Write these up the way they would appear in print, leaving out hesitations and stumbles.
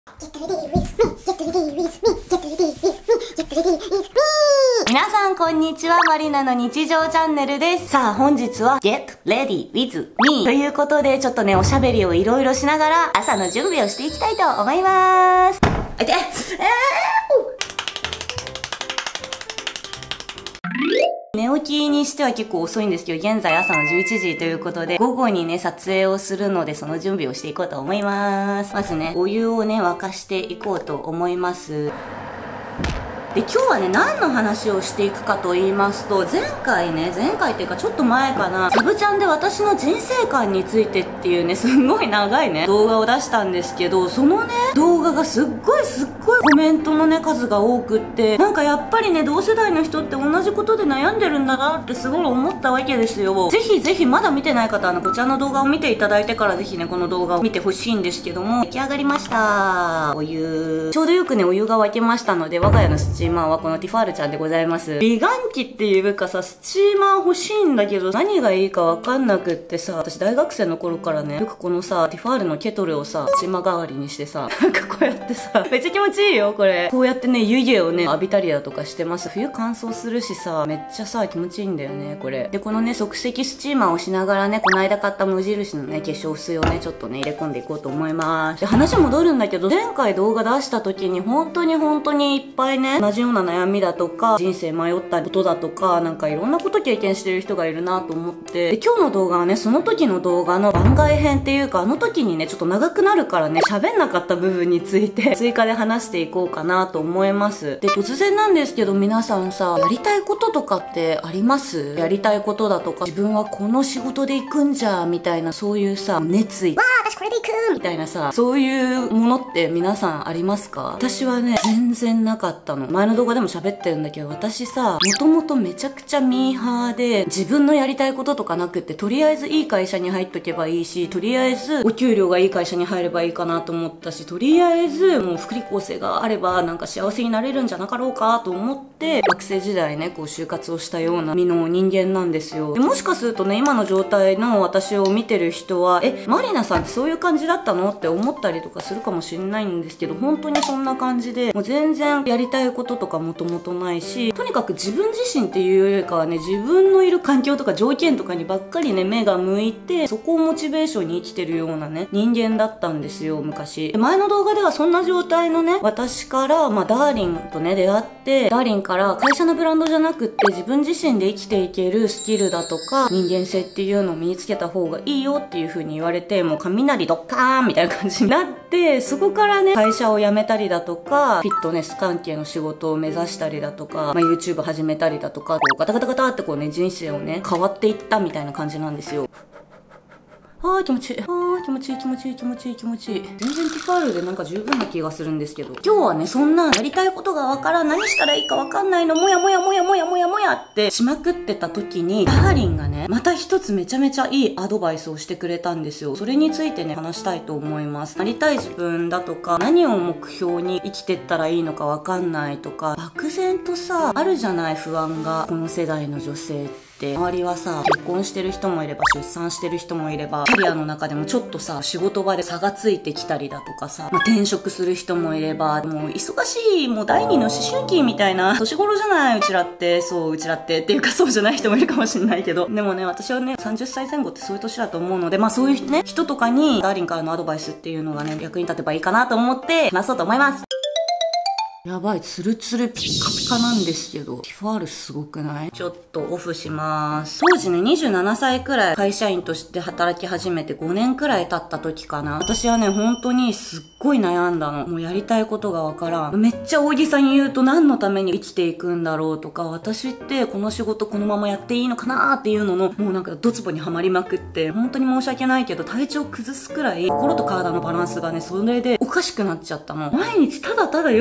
皆さんこんにちは、マリナの日常チャンネルです。さあ本日は Get Ready with Me ということで、ちょっとねおしゃべりをいろいろしながら朝の準備をしていきたいと思います。寝起きにしては結構遅いんですけど、現在朝の11時ということで、午後にね、撮影をするので、その準備をしていこうと思います。まずね、お湯をね、沸かしていこうと思います。で、今日はね、何の話をしていくかと言いますと、前回っていうかちょっと前かな、サブチャンで私の人生観についてっていうね、すんごい長いね、動画を出したんですけど、そのね、動画がすっごいコメントのね、数が多くって、なんかやっぱりね、同世代の人って同じことで悩んでるんだなってすごい思ったわけですよ。ぜひぜひまだ見てない方はこちらの動画を見ていただいてからぜひね、この動画を見てほしいんですけども、出来上がりました。お湯。ちょうどよくね、お湯が沸きましたので、我が家のスチーマーはこのティファールちゃんでございます。美顔器っていうかさ、スチーマー欲しいんだけど、何がいいかわかんなくってさ、私大学生の頃からね、よくこのさ、ティファールのケトルをさ、スチーマー代わりにしてさ、なんかこうやってさ、めっちゃ気持ちいいよ、これ。こうやってね、湯気をね、浴びたりだとかしてます。冬乾燥するしさ、めっちゃさ、気持ちいいんだよね、これ。で、このね、即席スチーマーをしながらね、この間買った無印のね、化粧水をね、ちょっとね、入れ込んでいこうと思います。で、話戻るんだけど、前回動画出した時に、本当にいっぱいね、同じような悩みだとか、人生迷ったことだとか、なんかいろんなこと経験してる人がいるなと思って、で、今日の動画はね、その時の動画の番外編っていうか、あの時にね、ちょっと長くなるからね、喋んなかった部分について、追加で話していこうかなと思います。で、突然なんですけど、皆さんさ、やりたいこととかってあります？やりたいことだとか、自分はこの仕事で行くんじゃ、みたいな、そういうさ、熱意。わー、私これで行くみたいなさ、そういうものって皆さんありますか？私はね、全然なかったの。前の動画でも喋ってるんだけど、私さ、もともとめちゃくちゃミーハーで、自分のやりたいこととかなくって、とりあえずいい会社に入っとけばいいし、とりあえずお給料がいい会社に入ればいいかなと思ったし、とりあえずもう福利厚生があればなんか幸せになれるんじゃなかろうかと思って、学生時代ね、こう就活をしたような身の人間なんですよ。で、もしかするとね、今の状態の私を見てる人は、マリナさんってそういう感じだったのって思ったりとかするかもしれないんですけど、本当にそんな感じで、もう全然やりたいこととかもともとないし、とにかく自分自身っていうよりかはね、自分のいる環境とか条件とかにばっかりね、目が向いて、そこをモチベーションに生きてるようなね、人間だったんですよ、昔。で、前の動画ではそんな状態のね、私から、ダーリンとね、出会って、ダーリンから会社のブランドじゃなくって、自分自身で生きていけるスキルだとか、人間性っていうのを身につけた方がいいよっていう風に言われて、もう雷ドッカーンみたいな感じになって、そこからね、会社を辞めたりだとか、フィットネス関係の仕事を目指したりだとか、YouTube 始めたりだとか、こうガタガタガタってこうね、人生をね、変わっていったみたいな感じなんですよ。気持ちいい。気持ちいい。全然ティファールでなんか十分な気がするんですけど。今日はね、そんなやりたいことがわからん、何したらいいかわかんないの、もやってしまくってた時に、ダーリンがね、また一つめちゃめちゃいいアドバイスをしてくれたんですよ。それについてね、話したいと思います。なりたい自分だとか、何を目標に生きてったらいいのかわかんないとか、漠然とさ、あるじゃない、不安が。この世代の女性って。周りはさ、結婚してる人もいれば出産してる人もいれば、キャリアの中でもちょっとさ、仕事場で差がついてきたりだとかさ、転職する人もいれば、もう忙しい、もう第二の思春期みたいな年頃じゃない、うちらって。そう、うちらってっていうかそうじゃない人もいるかもしれないけど。でもね、私はね、30歳前後ってそういう年だと思うので、そういうね、人とかに、ダーリンからのアドバイスっていうのがね、役に立てばいいかなと思って話そうと思います。やばい、ツルツルピカピカなんですけど、ティファールすごくない？ちょっとオフします。当時ね、27歳くらい会社員として働き始めて5年くらい経った時かな。私はね、本当にすっごい悩んだの。もうやりたいことがわからん。めっちゃ大げさに言うと何のために生きていくんだろうとか、私ってこの仕事このままやっていいのかなーっていうのの、もうなんかドツボにはまりまくって、本当に申し訳ないけど体調崩すくらい、心と体のバランスがね、それでおかしくなっちゃったの。毎日ただただよくわか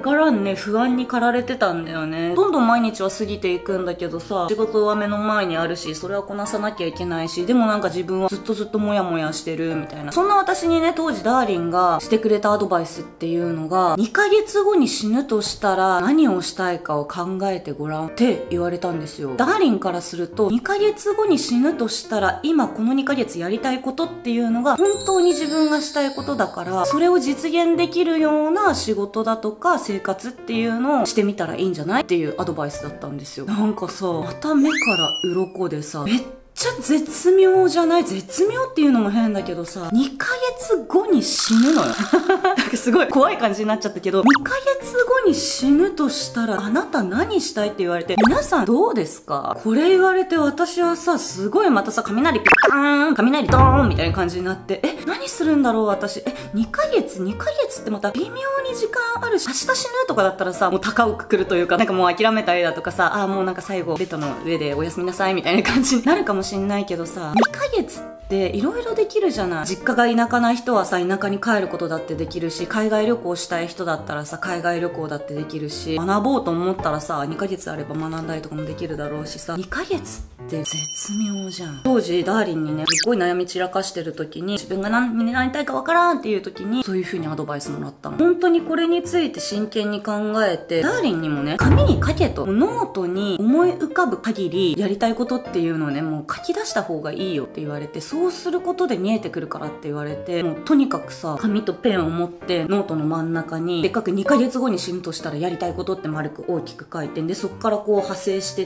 からんね、不安に駆られてたんだよね。どんどん毎日は過ぎていくんだけどさ、仕事は目の前にあるし、それはこなさなきゃいけないし、でもなんか自分はずっとモヤモヤしてるみたいな。そんな私にね、当時ダーリンがしてくれたアドバイスっていうのが、2ヶ月後に死ぬとしたら何をしたいかを考えてごらんって言われたんですよ。ダーリンからすると、2ヶ月後に死ぬとしたら、今この2ヶ月やりたいことっていうのが本当に自分がしたいことだから、それを実現できるような仕事だとか生活っていうのをしてみたらいいんじゃないっていうアドバイスだったんですよ。なんかさ、また目から鱗でさ、めっちゃ絶妙じゃない？絶妙っていうのも変だけどさ、2ヶ月後に死ぬのよ。なんかすごい怖い感じになっちゃったけど、2ヶ月後に死ぬとしたら、あなた何したいって言われて、皆さんどうですか？これ言われて私はさ、すごいまたさ、雷ピカーン、雷ドーンみたいな感じになって、何するんだろう私。2ヶ月ってまた微妙に時間あるし、明日死ぬとかだったらさ、もう高をくくるというか、なんかもう諦めたりだとかさ、もうなんか最後、ベッドの上でおやすみなさいみたいな感じになるかもしんないけどさ、2ヶ月っていろいろできるじゃない。実家が田舎な人はさ、田舎に帰ることだってできるし、海外旅行したい人だったらさ、海外旅行だってできるし、学ぼうと思ったらさ、2ヶ月あれば学んだりとかもできるだろうしさ、2ヶ月って絶妙じゃん。当時、ダーリンにね、すっごい悩み散らかしてる時に、自分が何になりたいかわからんっていう時に、そういう風にアドバイスもらったの。本当にこれについて真剣に考えて、ダーリンにもね、紙に書けと、ノートに思い浮かぶ限り、やりたいことっていうのをね、もう書き出した方がいいよって言われて、そうすることで見えてくるからって言われて、もうとにかくさ、紙とペンを持ってノートの真ん中にでっかく2ヶ月後に死ぬとしたらやりたいことって丸く大きく書いてんで、そっからこう派生してって、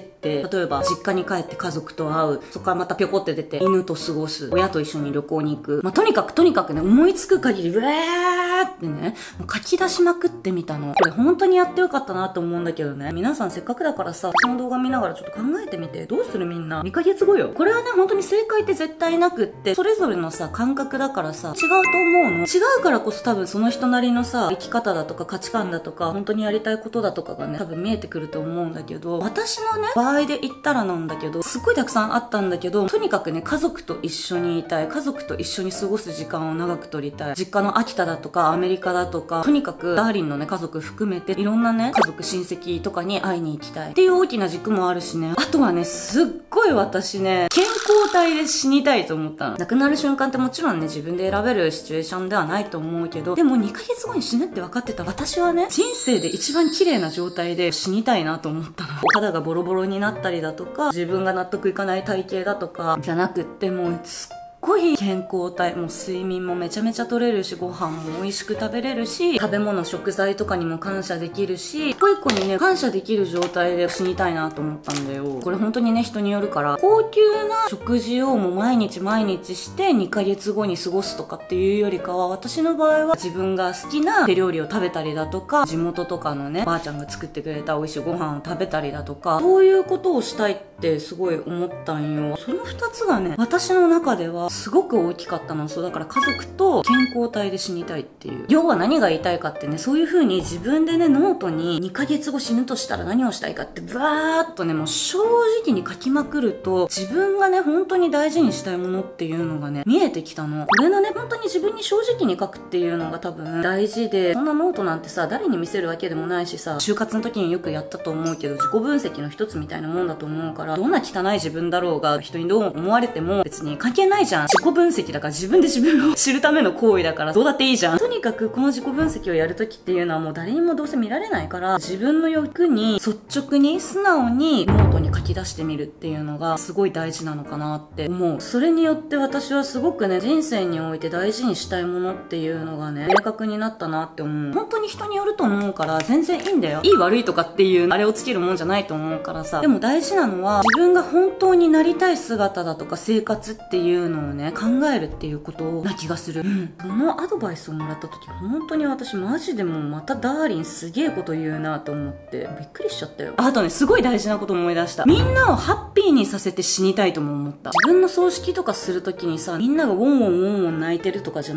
例えば実家に帰って家族と会う、そっからまたぴょこって出て犬と過ごす、親と一緒に旅行に行く、とにかくね、思いつく限りうわーってね、もう書き出しまくってみたの。これ本当にやってよかったなと思うんだけどね、皆さんせっかくだからさ、その動画見ながらちょっと考えてみて。どうするみんな？ 2 ヶ月後よ。これはね、本当に正解って絶対なくって、それぞれのさ、感覚だからさ、違うと思うの。違うからこそ多分その人なりのさ、生き方だとか価値観だとか、本当にやりたいことだとかがね、多分見えてくると思うんだけど、私のね、場合で言ったらなんだけど、すっごいたくさんあったんだけど、とにかくね、家族と一緒にいたい。家族と一緒に過ごす時間を長く取りたい。実家の秋田だとか、アメリカだとか、とにかく、ダーリンのね、家族含めて、いろんなね、家族、親戚とかに会いに行きたい。っていう大きな軸もあるしね。あとはね、すっごい私ね、健康体で死にたいと思ったの。亡くなる瞬間ってもちろんね、自分で選べるシチュエーションではないと思うけど、でも2ヶ月後に死ぬって分かってた私はね、人生で一番綺麗な状態で死にたいなと思ったの。お肌がボロボロになったりだとか、自分が納得いかない体型だとか、じゃなくって、もう、すっごい健康体、もう睡眠もめちゃめちゃ取れるし、ご飯も美味しく食べれるし、食べ物、食材とかにも感謝できるし、一個一個にね、感謝できる状態で死にたいなと思ったんだよ。これ本当にね、人によるから、高級な食事をもう毎日して2ヶ月後に過ごすとかっていうよりかは、私の場合は自分が好きな手料理を食べたりだとか、地元とかのね、ばあちゃんが作ってくれた美味しいご飯を食べたりだとか、そういうことをしたいってすごい思ったんよ。その2つがね、私の中ではすごく大きかったの。そうだから家族と健康体で死にたいっていう。要は何が言いたいかってね、そういう風に自分でね、ノートに2ヶ月後死ぬとしたら何をしたいかってブワーっとね、もう正直に書きまくると、自分がね、本当に大事にしたいものっていうのがね、見えてきたの。これのね、本当に自分に正直に書くっていうのが多分大事で、そんなノートなんてさ、誰に見せるわけでもないしさ、就活の時によくやったと思うけど、自己分析の一つみたいなもんだと思うから、どんな汚い自分だろうが、人にどう思われても別に関係ないじゃん。自己分析だから自分で自分を知るための行為だから、どうだっていいじゃん。とにかくこの自己分析をやるときっていうのはもう誰にもどうせ見られないから、自分の欲に率直に素直にノートに書き出してみるっていうのがすごい大事なのかなって思う。それによって私はすごくね、人生において大事にしたいものっていうのがね、明確になったなって思う。本当に人によると思うから全然いいんだよ。いい悪いとかっていうあれをつけるもんじゃないと思うからさ。でも大事なのは自分が本当になりたい姿だとか生活っていうのをね、考えるっていうことな気がする。そのアドバイスをもらった時、本当に私マジでもうまたダーリンすげえこと言うなと思ってびっくりしちゃったよ。あとね、すごい大事なこと思い出した。みんなをハッピーにさせて死にたいとも思った。自分の葬式とかする時にさ、みんながウォンウォンウォンウォン泣いてるとかじゃなくて、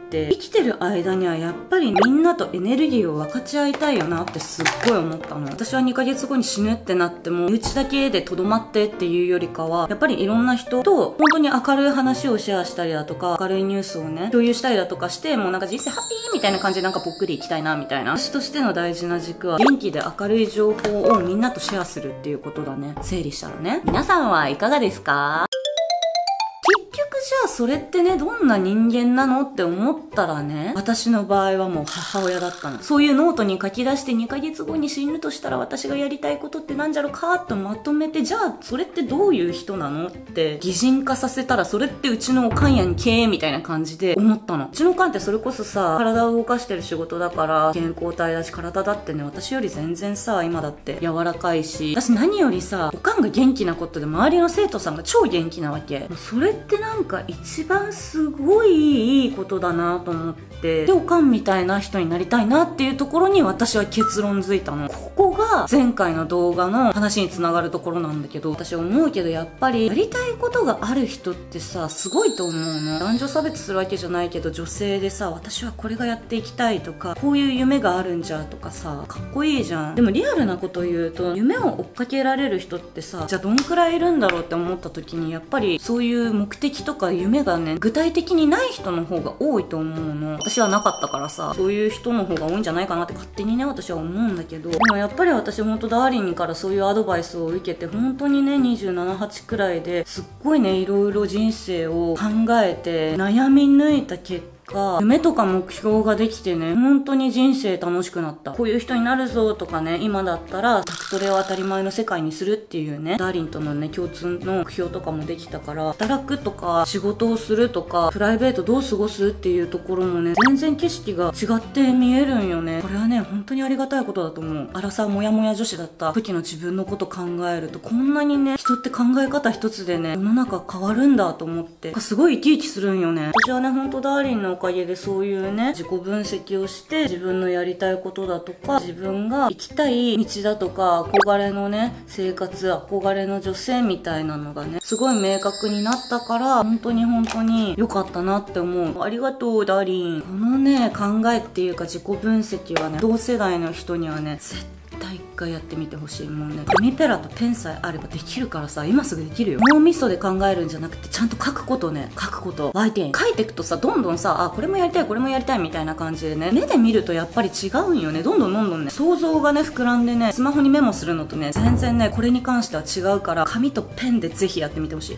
生きてる間にはやっぱりみんなとエネルギーを分かち合いたいよなってすっごい思ったの。私は2ヶ月後に死ぬってなっても、身内だけでとどまってっていうよりかは、やっぱりいろんな人と本当に明るい話をシェアしたりだとか、明るいニュースをね、共有したりだとかして、もうなんか人生ハッピーみたいな感じでなんかぽっくりいきたいなみたいな。私としての大事な軸は、元気で明るい情報をみんなとシェアするっていうことだね。整理したらね。皆さんはいかがですか？結局じゃあそれってね、どんな人間なのって思ったらね、私の場合はもう母親だったの。そういうノートに書き出して2ヶ月後に死ぬとしたら私がやりたいことってなんじゃろかとまとめて、じゃあそれってどういう人なのって擬人化させたら、それってうちのおかんやんけーみたいな感じで思ったの。うちのおかんってそれこそさ、体を動かしてる仕事だから健康体だし、体だってね、私より全然さ、今だって柔らかいし、私何よりさ、おかんが元気なことで周りの生徒さんが超元気なわけ。もうそれってなんか一番すごいいいことだなと思って、でおかんみたいな人になりたいなっていうところに私は結論づいたの。ここが前回の動画の話につながるところなんだけど、私思うけどやっぱりやりたいことがある人ってさ、すごいと思うの。男女差別するわけじゃないけど、女性でさ、私はこれがやっていきたいとか、こういう夢があるんじゃとかさ、かっこいいじゃん。でもリアルなこと言うと、夢を追っかけられる人ってさ、じゃあどんくらいいるんだろうって思った時に、やっぱりそういう目的とか夢がね、具体的にない人の方が多いと思うの。私はなかったからさ、そういう人の方が多いんじゃないかなって勝手にね、私は思うんだけど、でもやっぱり私ほんとダーリンからそういうアドバイスを受けて、本当にね、27、8くらいですっごいね、いろいろ人生を考えて悩み抜いた結果、夢とか目標ができてね、本当に人生楽しくなった。こういう人になるぞとかね、今だったら宅トレを当たり前の世界にするっていうね、ダーリンとのね、共通の目標とかもできたから、働くとか仕事をするとかプライベートどう過ごすっていうところもね、全然景色が違って見えるんよね。これはね、本当にありがたいことだと思う。アラサーモヤモヤ女子だった時の自分のこと考えると、こんなにね、人って考え方一つでね、世の中変わるんだと思って、すごい生き生きするんよね。私はね、ほんとダーリンのおかげでそういうね、自己分析をして自分のやりたいことだとか、自分が行きたい道だとか、憧れのね、生活、憧れの女性みたいなのがね、すごい明確になったから、本当に良かったなって思う。ありがとうダーリン。このね、考えっていうか自己分析はね、同世代の人にはね、絶対一回やってみてほしい。もうね、紙ペラとペンさえあればできるからさ、今すぐできるよ。脳みそで考えるんじゃなくて、ちゃんと書くことね、書くこと。相手に書いていくとさ、どんどんさ、あ、これもやりたい、これもやりたいみたいな感じでね、目で見るとやっぱり違うんよね。どんどんね、想像がね、膨らんでね、スマホにメモするのとね、全然ね、これに関しては違うから、紙とペンでぜひやってみてほしい。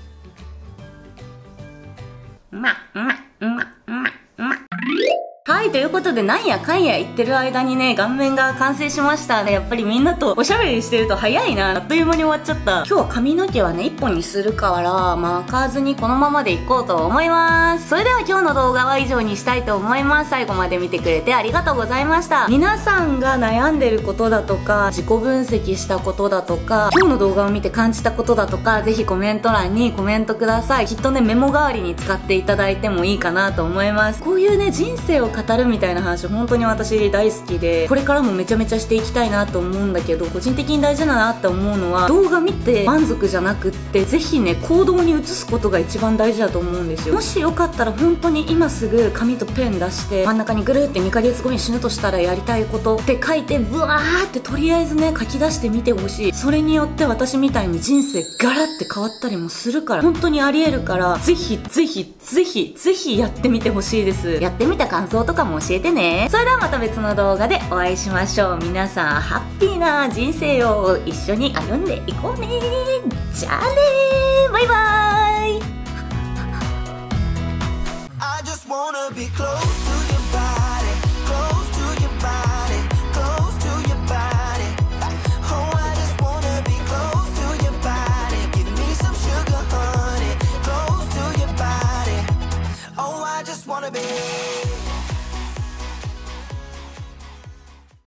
はい、ということで、なんやかんや言ってる間にね、顔面が完成しましたね。やっぱりみんなとおしゃべりしてると早いな。あっという間に終わっちゃった。今日は髪の毛はね、1本にするから、巻かずにこのままでいこうと思います。それでは今日の動画は以上にしたいと思います。最後まで見てくれてありがとうございました。皆さんが悩んでることだとか、自己分析したことだとか、今日の動画を見て感じたことだとか、ぜひコメント欄にコメントください。きっとね、メモ代わりに使っていただいてもいいかなと思います。こういうね、人生を語るみたいな話本当に私大好きで、これからもめちゃめちゃしていきたいなと思うんだけど、個人的に大事だなって思うのは、動画見て満足じゃなくって、ぜひね、行動に移すことが一番大事だと思うんですよ。もしよかったら本当に今すぐ紙とペン出して、真ん中にぐるって2ヶ月後に死ぬとしたらやりたいことって書いて、ブワーってとりあえずね、書き出してみてほしい。それによって私みたいに人生ガラって変わったりもするから、本当にありえるから、ぜひやってみてほしいです。やってみた感想とかも教えてね。それではまた別の動画でお会いしましょう。皆さんハッピーな人生を一緒に歩んでいこうね。じゃあねー。